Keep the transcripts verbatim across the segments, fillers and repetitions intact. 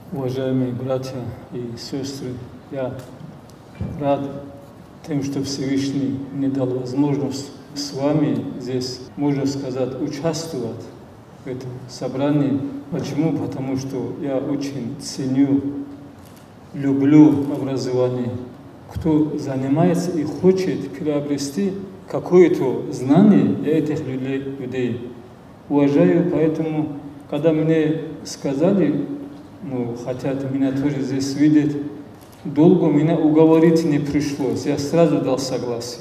Уважаемые братья и сестры, я рад тем, что Всевышний мне дал возможность с вами здесь, можно сказать, участвовать в этом собрании. Почему? Потому что я очень ценю, люблю образование. Кто занимается и хочет приобрести какое-то знание, я этих людей уважаю. Поэтому, когда мне сказали, ну, хотят меня тоже здесь видеть, долго меня уговорить не пришлось, я сразу дал согласие.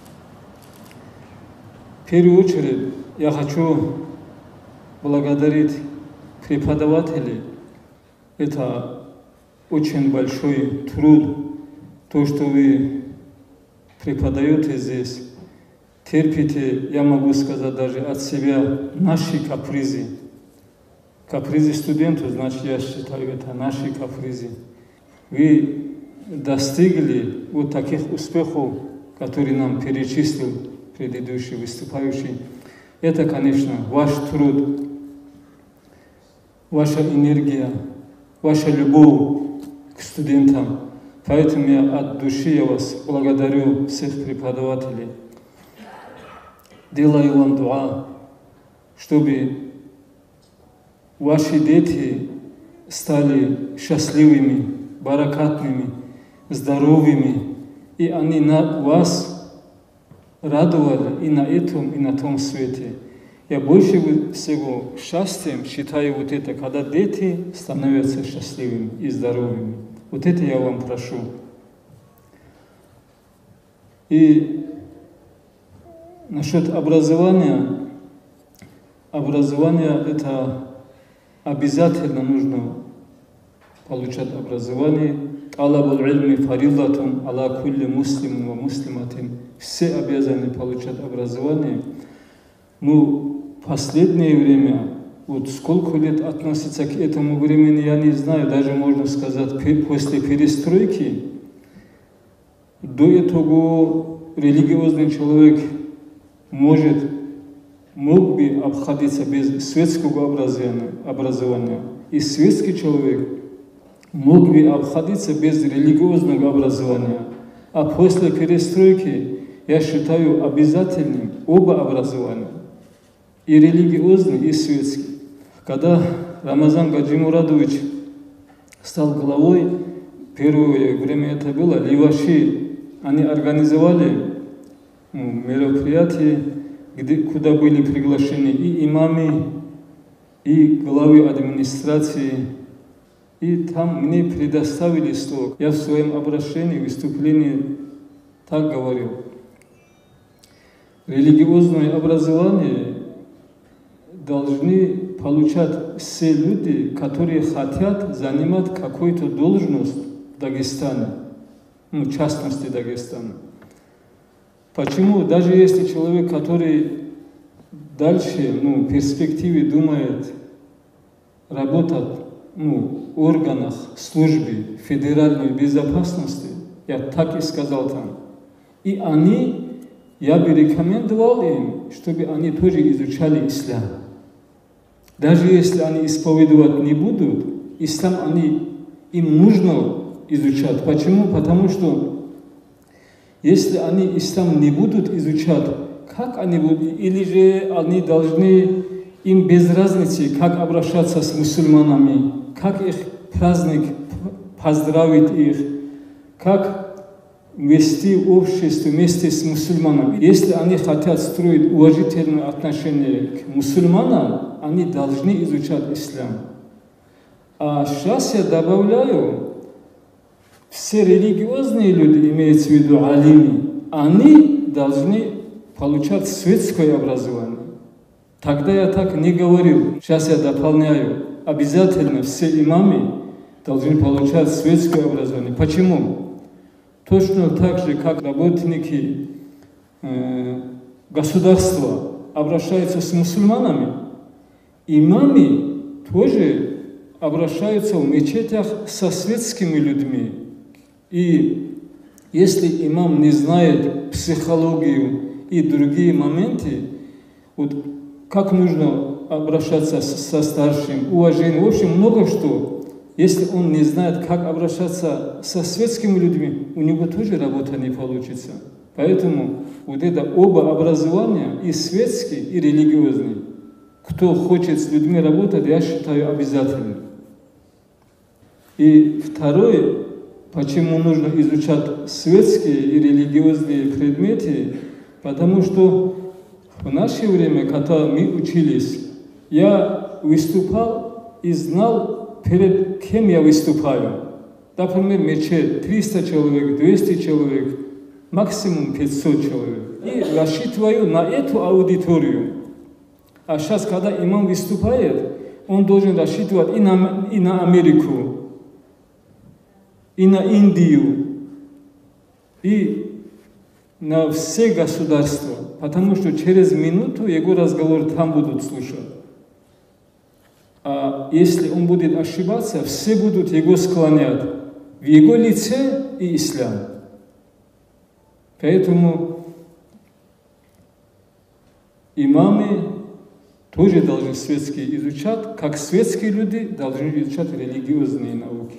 В первую очередь я хочу благодарить преподавателей. Это очень большой труд, то, что вы преподаете здесь, терпите, я могу сказать даже от себя, наши капризы. Капризы студентов, значит, я считаю, это наши капризы. Вы достигли вот таких успехов, которые нам перечислил предыдущий выступающий. Это, конечно, ваш труд, ваша энергия, ваша любовь к студентам. Поэтому я от души я вас благодарю, всех преподавателей. Делаю вам дуа, чтобы ваши дети стали счастливыми, баракатными, здоровыми, и они на вас радовали и на этом, и на том свете. Я больше всего счастьем считаю вот это, когда дети становятся счастливыми и здоровыми. Вот это я вам прошу. И насчет образования. Образование – это обязательно нужно получать образование. Талабул ильми фаридатун аля кулли муслимин ва муслиматин. Все обязаны получать образование. Ну, в последнее время, вот сколько лет относится к этому времени, я не знаю, даже можно сказать, после перестройки, до этого религиозный человек может мог бы обходиться без светского образования, и светский человек мог бы обходиться без религиозного образования. А после перестройки я считаю обязательным оба образования, и религиозный, и светский. Когда Рамазан Гаджимурадович стал главой, первое время это было, леваши, они организовали ну, мероприятие, где, куда были приглашены и имамы, и главы администрации. И там мне предоставили слово. Я в своем обращении, выступлении так говорил. Религиозное образование должны получать все люди, которые хотят занимать какую-то должность в Дагестане, ну, в частности Дагестана. Почему? Даже если человек, который дальше, ну, в перспективе думает работать ну, в органах службы федеральной безопасности, я так и сказал там, и они, я бы рекомендовал им, чтобы они тоже изучали ислам. Даже если они исповедовать не будут, ислам они, им нужно изучать. Почему? Потому что если они ислам не будут изучать, как они будут, или же они должны, им без разницы, как обращаться с мусульманами, как их праздник, поздравить их, как вести общество вместе с мусульманами. Если они хотят строить уважительное отношение к мусульманам, они должны изучать ислам. А сейчас я добавляю, все религиозные люди, имеется в виду алимы, они должны получать светское образование. Тогда я так не говорил, сейчас я дополняю. Обязательно все имамы должны получать светское образование. Почему? Точно так же, как работники э, государства обращаются с мусульманами, имамы тоже обращаются в мечетях со светскими людьми. И если имам не знает психологию и другие моменты, вот как нужно обращаться со старшим, уважение, в общем, много что. если он не знает, как обращаться со светскими людьми, у него тоже работа не получится. Поэтому вот это оба образования, и светский, и религиозный, кто хочет с людьми работать, я считаю обязательным. И второе, почему нужно изучать светские и религиозные предметы, потому что в наше время, когда мы учились, я выступал и знал, перед кем я выступаю. Например, мечеть, триста человек, двести человек, максимум пятьсот человек. И рассчитываю на эту аудиторию. А сейчас, когда имам выступает, он должен рассчитывать и на, и на Америку, и на Индию, и на все государства, потому что через минуту его разговор там будут слушать. А если он будет ошибаться, все будут его склонять в его лице и ислам. Поэтому имамы тоже должны светские изучать, как светские люди должны изучать религиозные науки.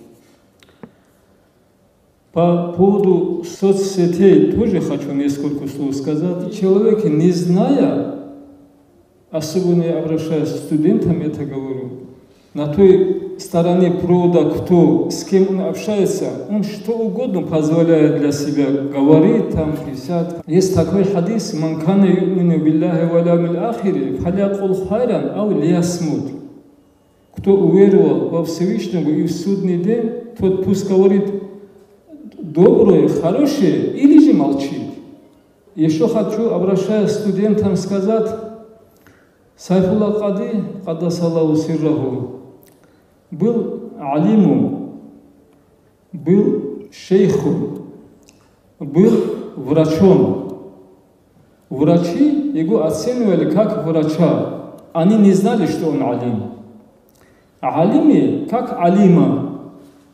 По поводу соцсетей тоже хочу несколько слов сказать. Человек, не зная, особенно я обращаюсь к студентам, это говорю, на той стороне провода, кто с кем он общается, он что угодно позволяет для себя говорить, там, писать. Есть такой хадис: «Ман кана ю'мину биллахи вал яумил ахири, фалякул хайран ау лиясмут». Кто уверовал во Всевышнего и в судный день, тот пусть говорит доброе, хорошее, или же молчит. Еще хочу, обращаясь к студентам, сказать: Сайфулла Кади, каддасаллаху сирраху, был алимом, был шейхом, был врачом. Врачи его оценивали как врача. Они не знали, что он алим. А алими как алима.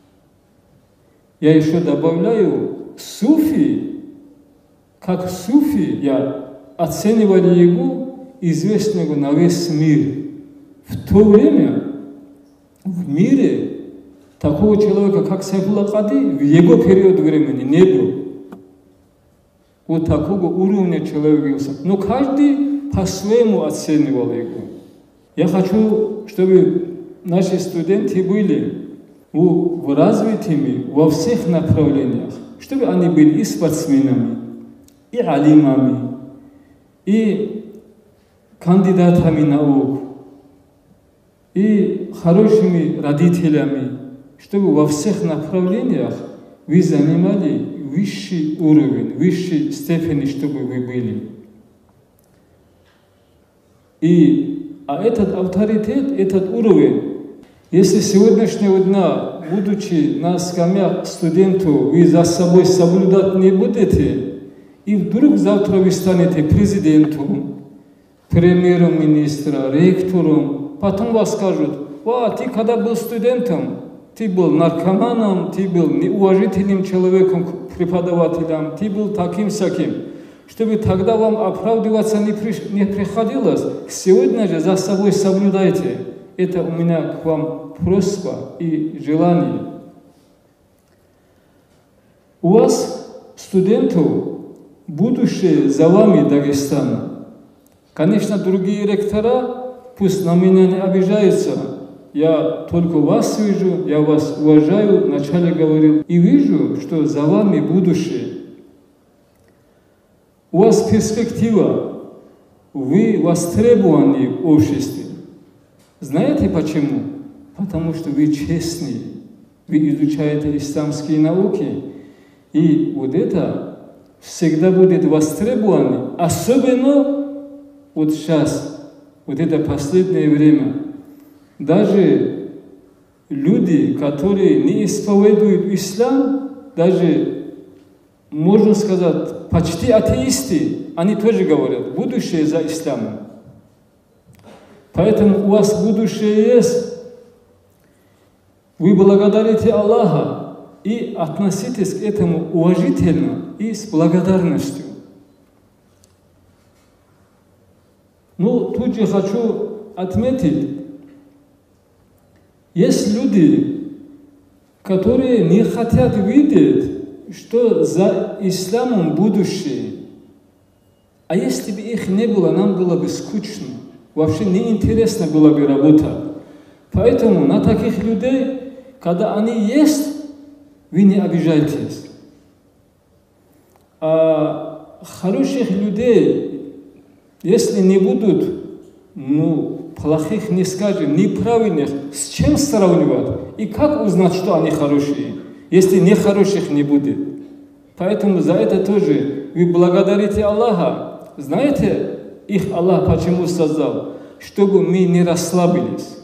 Я еще добавляю, суфи, как суфи, я оценивали его, известного на весь мир. В то время в мире такого человека, как Сайфулла Кади, в его период времени не было. Вот такого уровня человека. Но каждый по-своему оценивал его. Я хочу, чтобы наши студенты были в развитыми во всех направлениях, чтобы они были и спортсменами, и алимами, и кандидатами наук, и хорошими родителями, чтобы во всех направлениях вы занимали высший уровень, высшей степени, чтобы вы были. И, а этот авторитет, этот уровень, если сегодняшнего дня, будучи на скамьях студентов, вы за собой соблюдать не будете, и вдруг завтра вы станете президентом, премьер-министром, ректором, потом вас скажут: «Ва, ты когда был студентом, ты был наркоманом, ты был неуважительным человеком, преподавателем, ты был таким-сяким». Чтобы тогда вам оправдываться не, при, не приходилось, сегодня же за собой соблюдайте. Это у меня к вам просьба и желание. У вас, студентов, будущее за вами Дагестана. Конечно, другие ректора пусть на меня не обижаются. Я только вас вижу, я вас уважаю, вначале говорил, и вижу, что за вами будущее. У вас перспектива, вы востребованы в обществе. Знаете почему? Потому что вы честные, вы изучаете исламские науки, и вот это всегда будет востребовано, особенно вот сейчас, вот это последнее время. Даже люди, которые не исповедуют ислам, даже, можно сказать, почти атеисты, они тоже говорят: будущее за исламом. Поэтому у вас будущее есть. Вы благодарите Аллаха и относитесь к этому уважительно и с благодарностью. Но тут же хочу отметить, есть люди, которые не хотят видеть, что за исламом будущее. А если бы их не было, нам было бы скучно. Вообще неинтересно было бы работать. Поэтому на таких людей, когда они есть, вы не обижайтесь. А хороших людей, если не будут, ну, плохих не скажем, неправильных, с чем сравнивать? И как узнать, что они хорошие, если нехороших не будет? Поэтому за это тоже вы благодарите Аллаха. Знаете, их Аллах почему создал? Чтобы мы не расслабились.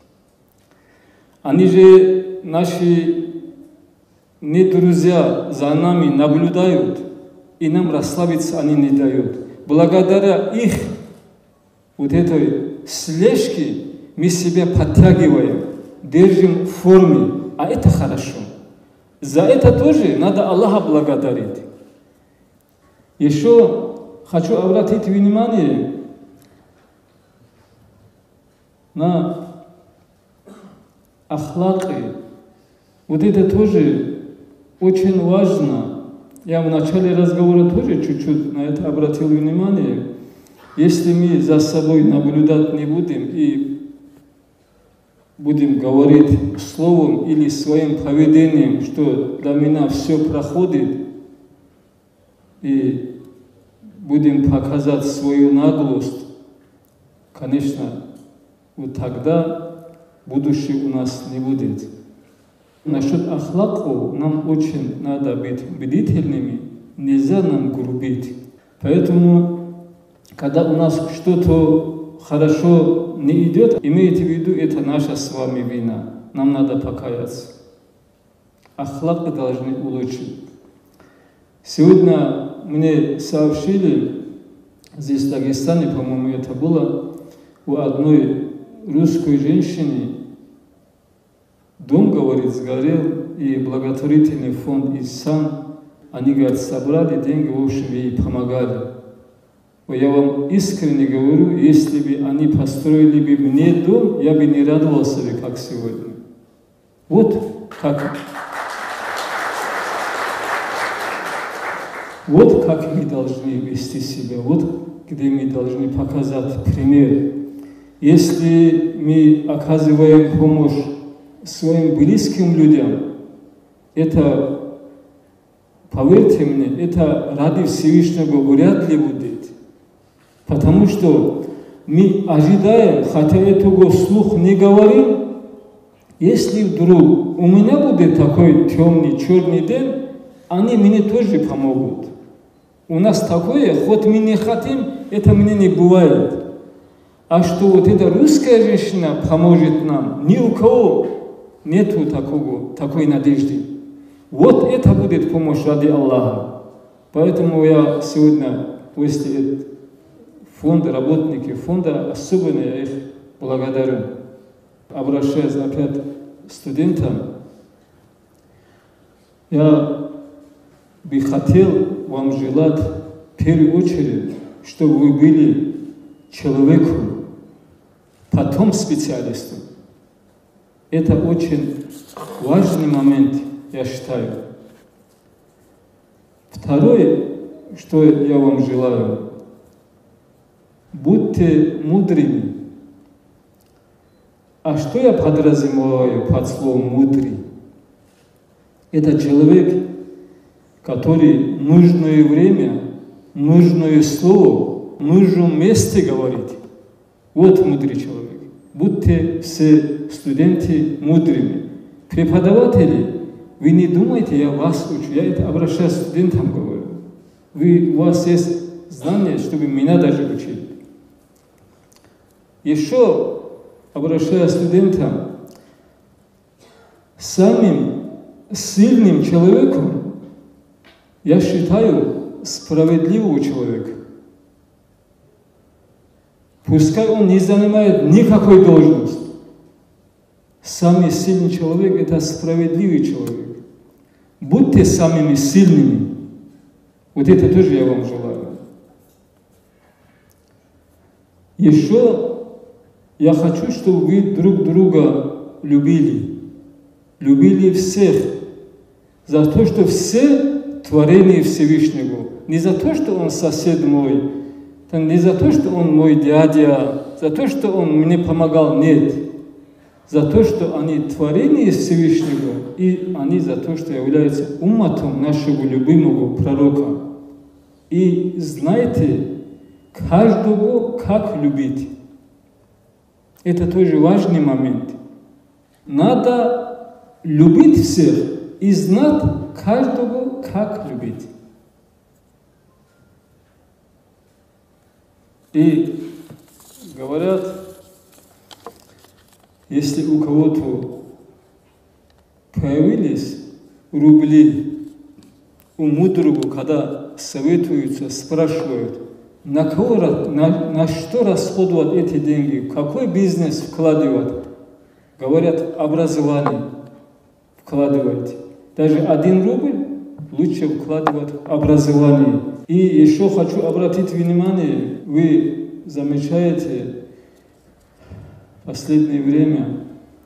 Они же, наши не друзья, за нами наблюдают, и нам расслабиться они не дают. Благодаря их вот этой слежке мы себя подтягиваем, держим в форме, а это хорошо. За это тоже надо Аллаха благодарить. Еще хочу обратить внимание на ахлаки. Вот это тоже очень важно. Я в начале разговора тоже чуть-чуть на это обратил внимание. Если мы за собой наблюдать не будем и будем говорить словом или своим поведением, что для меня все проходит, и будем показать свою наглость, конечно, вот тогда будущего у нас не будет. Насчет ахлаков нам очень надо быть бдительными, нельзя нам грубить. Поэтому, когда у нас что-то хорошо не идет, имейте в виду, это наша с вами вина. Нам надо покаяться. Ахлаки должны улучшить. Сегодня мне сообщили, здесь в Дагестане, по-моему, это было, у одной русской женщины дом, говорит, сгорел, и благотворительный фонд «Исан», они, говорят, собрали деньги, в общем, ей помогали. Я вам искренне говорю, если бы они построили бы мне дом, я бы не радовался бы, как сегодня. Вот как, вот как мы должны вести себя, вот где мы должны показать пример. Если мы оказываем помощь своим близким людям, это, поверьте мне, это ради Всевышнего вряд ли будет. Потому что мы ожидаем, хотя этого вслух не говорим, если вдруг у меня будет такой темный, черный день, они мне тоже помогут. У нас такое, хоть мы не хотим, это мне не бывает. А что вот эта русская женщина поможет нам, ни у кого нету такого, такой надежды. Вот это будет помощь ради Аллаха. Поэтому я сегодня, после фонда, работники фонда, особенно я их благодарю. Обращаясь опять к студентам, я бы хотел вам желать в первую очередь, чтобы вы были человеком, потом специалистом. Это очень важный момент, я считаю. Второе, что я вам желаю, будьте мудрыми. А что я подразумеваю под словом «мудрый»? Это человек, который в нужное время, нужное слово, в нужном месте говорит. Вот мудрый человек. Будьте все студенты мудрыми. Преподаватели, вы не думайте, я вас учу, я это обращаюсь к студентам говорю. Вы, у вас есть знания, чтобы меня даже учить. Еще, обращаясь к студентам, самым сильным человеком я считаю справедливого человека. Пускай он не занимает никакой должности. Самый сильный человек – это справедливый человек. Будьте самыми сильными. Вот это тоже я вам желаю. Еще я хочу, чтобы вы друг друга любили. любили всех за то, что все творения Всевышнего. Не за то, что он сосед мой, не за то, что он мой дядя, за то, что он мне помогал, нет. За то, что они творения Всевышнего, и они за то, что являются умматом нашего любимого пророка. И знайте каждого, как любить. Это тоже важный момент. Надо любить всех и знать каждого, как любить. И говорят, если у кого-то появились рубли, у мудрого, когда советуются, спрашивают, на, кого, на, на что расходовать эти деньги, в какой бизнес вкладывать. Говорят, образование вкладывайте. Даже один рубль лучше вкладывать в образование. И еще хочу обратить внимание, вы замечаете, в последнее время,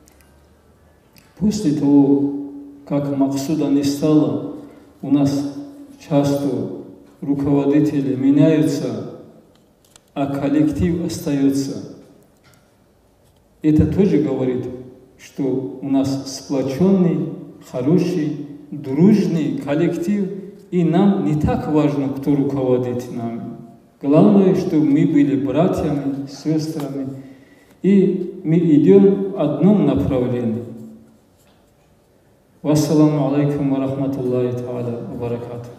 после того, как Максуда не стало, у нас часто руководители меняются, а коллектив остается. Это тоже говорит, что у нас сплоченный, хороший, дружный коллектив, и нам не так важно, кто руководит нами. Главное, чтобы мы были братьями, сестрами, и мы идем в одном направлении. Вассаламу алейкум ва рахматуллахи та'аля ва баракатух.